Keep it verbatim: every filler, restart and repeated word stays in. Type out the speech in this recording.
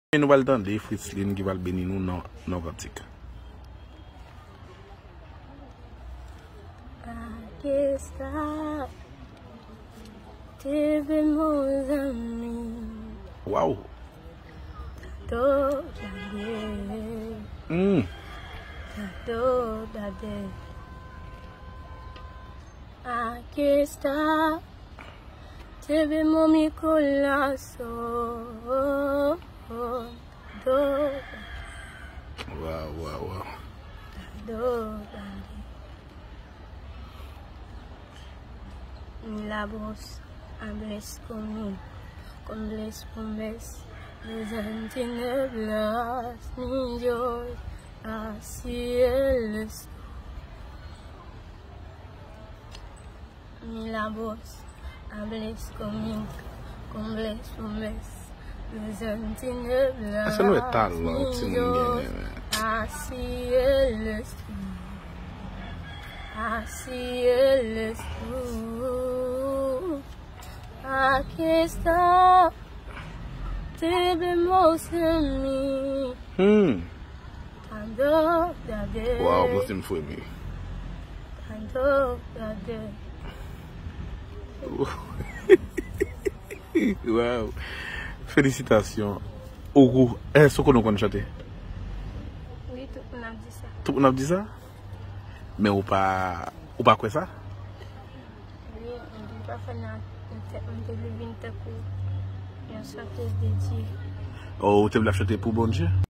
Nous allons entendre Fritzline qui va bénir nous dans nos cantiques. Aqui está, teve meus amigos. Uau! Toda vez, Hum. toda vez. Aqui está, teve meu coração. Toda, Uau, uau, uau. toda. La voz hables conmigo, con les promesas, les antineblas, mi Dios, así él es. La voz hables conmigo, con les promesas, les antineblas, Essa não é talão, mi Dios, así él es. Así él es tú. Aquí está, te vemos en mí. Hum. Tanto de Uau, você me foi mim. tanto de Uau. Félicitations. Ogo, est-ce qu'on nous connaît chanter? Oui, tout le monde a dit ça. Tout le monde a dit ça? Mais ou pas, ou pas quoi ça? Oui, on ne dit pas faire un télévision, on chanteuse dédiée. Oh, tu veux la chanter pour bon Dieu?